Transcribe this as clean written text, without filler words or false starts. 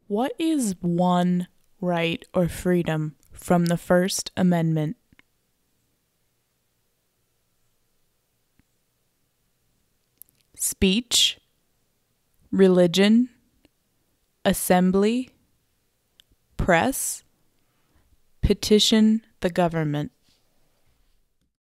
What is one right or freedom from the First Amendment? Speech, religion, assembly, press, petition the government.